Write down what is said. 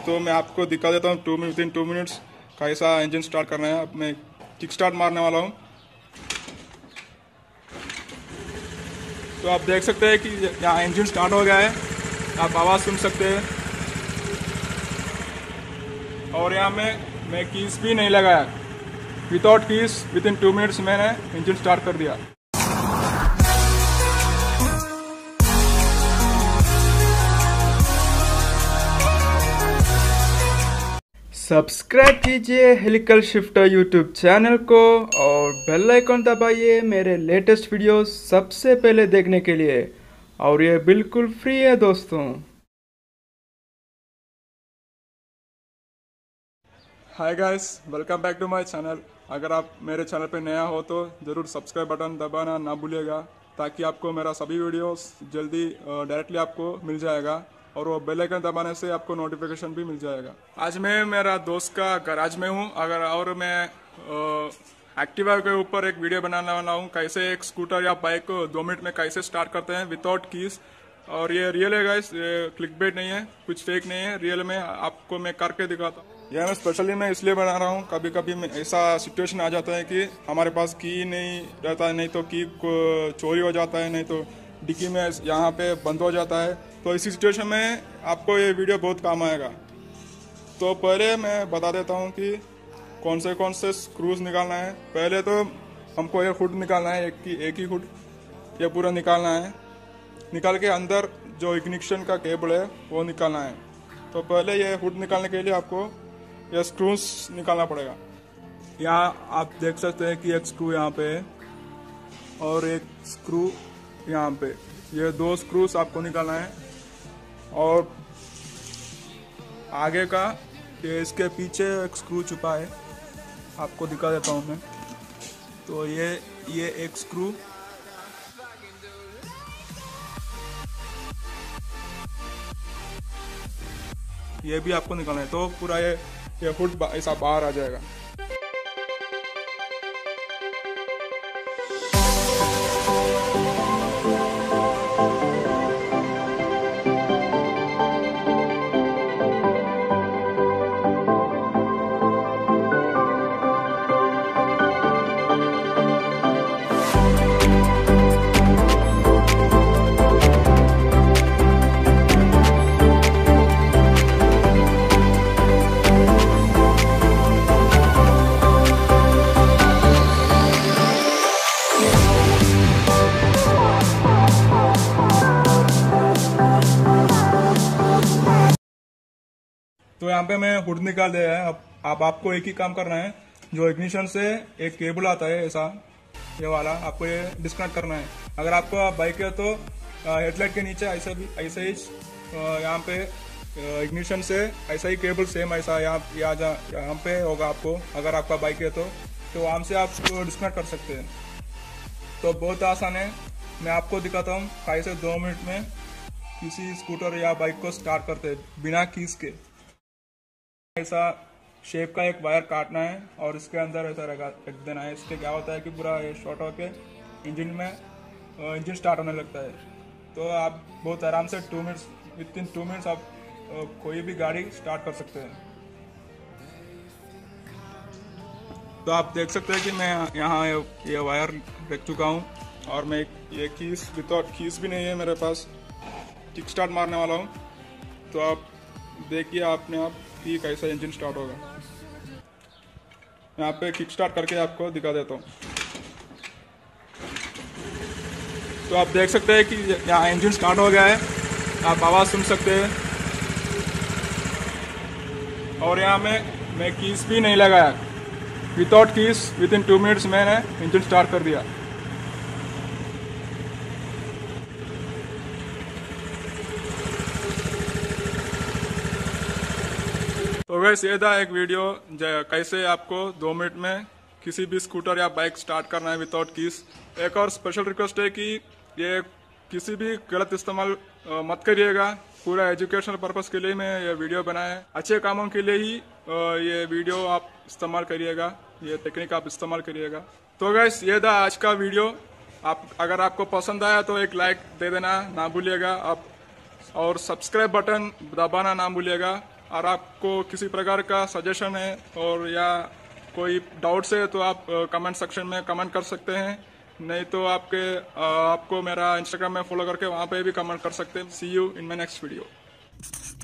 तो मैं आपको दिखा देता हूँ विदिन 2 मिनट्स कैसा इंजन स्टार्ट करना है। अब मैं किक स्टार्ट मारने वाला हूँ। तो आप देख सकते हैं कि यहाँ इंजन स्टार्ट हो गया है, आप आवाज़ सुन सकते हैं। और यहाँ मैं कीज भी नहीं लगाया, विदाउट कीज विदिन 2 मिनट्स मैंने इंजन स्टार्ट कर दिया। सब्सक्राइब कीजिए हेलिकल शिफ्टर यूट्यूब चैनल को और बेल आइकन दबाइए मेरे लेटेस्ट वीडियोस सबसे पहले देखने के लिए। और ये बिल्कुल फ्री है दोस्तों। Hi guys, welcome back to my channel. अगर आप मेरे चैनल पे नया हो तो ज़रूर सब्सक्राइब बटन दबाना ना भूलिएगा, ताकि आपको मेरा सभी वीडियोस जल्दी डायरेक्टली आपको मिल जाएगा और वो बेल आइकन दबाने से आपको नोटिफिकेशन भी मिल जाएगा। आज मैं मेरा दोस्त का गैराज में हूँ और मैं एक्टिवा के ऊपर एक वीडियो बनाने वाला हूँ, कैसे एक स्कूटर या बाइक को 2 मिनट में कैसे स्टार्ट करते हैं विदाउट कीज। और ये रियल है गाइस, ये क्लिकबेट नहीं है, कुछ फेक नहीं है, रियल में आपको मैं करके दिखाता हूँ। यह मैं स्पेशली मैं इसलिए बना रहा हूँ, कभी कभी ऐसा सिचुएशन आ जाता है कि हमारे पास की नहीं रहता है, नहीं तो की चोरी हो जाता है, नहीं तो डिक्की में यहाँ पे बंद हो जाता है। तो इसी सिचुएशन में आपको ये वीडियो बहुत काम आएगा। तो पहले मैं बता देता हूँ कि कौन से स्क्रूज निकालना है। पहले तो हमको ये हुड निकालना है, एक ही हुड ये पूरा निकालना है। निकाल के अंदर जो इग्निशन का केबल है वो निकालना है। तो पहले ये हुड निकालने के लिए आपको ये स्क्रूज निकालना पड़ेगा। यहाँ आप देख सकते हैं कि एक स्क्रू यहाँ पे है और एक स्क्रू यहाँ पे, ये 2 स्क्रूज आपको निकालना है। और आगे का ये इसके पीछे एक स्क्रू छुपा है, आपको दिखा देता हूँ मैं। तो ये एक स्क्रू, ये भी आपको निकालना है। तो पूरा ये हुड ऐसा बाहर आ जाएगा। तो यहाँ पे मैं हुड निकाल दिया है। अब आपको एक ही काम करना है, जो इग्निशन से एक केबल आता है ऐसा, ये वाला आपको ये डिस्कनेक्ट करना है। अगर आपको बाइक है तो हेडलाइट के नीचे ऐसे ही यहाँ पे इग्निशन से ऐसा ही केबल सेम ऐसा यहाँ पे होगा आपको। अगर आपका बाइक है तो वहाँ से आप डिस्कनेक्ट कर सकते हैं। तो बहुत आसान है, मैं आपको दिखाता हूँ कैसे 2 मिनट में किसी स्कूटर या बाइक को स्टार्ट करते हैं बिना कीज के। ऐसा शेप का एक वायर काटना है और इसके अंदर ऐसा रख देना है। इससे क्या होता है कि पूरा ये शॉर्ट होके इंजन स्टार्ट होने लगता है। तो आप बहुत आराम से विदिन 2 मिनट्स आप कोई भी गाड़ी स्टार्ट कर सकते हैं। तो आप देख सकते हैं कि मैं यहाँ ये वायर रख चुका हूँ और मैं ये कीज विदाउट कीज भी नहीं है मेरे पास, किक स्टार्ट मारने वाला हूँ। तो आप देखिए अपने आप कि कैसा इंजन स्टार्ट होगा। यहाँ पे किक स्टार्ट करके आपको दिखा देता हूँ। तो आप देख सकते हैं कि यहाँ इंजन स्टार्ट हो गया है, आप आवाज़ सुन सकते हैं। और यहाँ मैं कीज भी नहीं लगाया, विदाउट कीज विदिन 2 मिनट्स मैंने इंजन स्टार्ट कर दिया। तो वैसे ये था एक वीडियो कैसे आपको 2 मिनट में किसी भी स्कूटर या बाइक स्टार्ट करना है विदाउट कीज। एक और स्पेशल रिक्वेस्ट है कि ये किसी भी गलत इस्तेमाल मत करिएगा। पूरा एजुकेशनल पर्पस के लिए मैं ये वीडियो बनाया है, अच्छे कामों के लिए ही ये वीडियो आप इस्तेमाल करिएगा, ये टेक्निक आप इस्तेमाल करिएगा। तो गैस ये था आज का वीडियो। अगर आपको पसंद आया तो एक लाइक दे देना ना भूलिएगा आप, और सब्सक्राइब बटन दबाना ना भूलिएगा। और आपको किसी प्रकार का सजेशन है और या कोई डाउट्स है तो आप कमेंट सेक्शन में कमेंट कर सकते हैं, नहीं तो आपको मेरा इंस्टाग्राम में फॉलो करके वहाँ पे भी कमेंट कर सकते हैं। See you in my next video.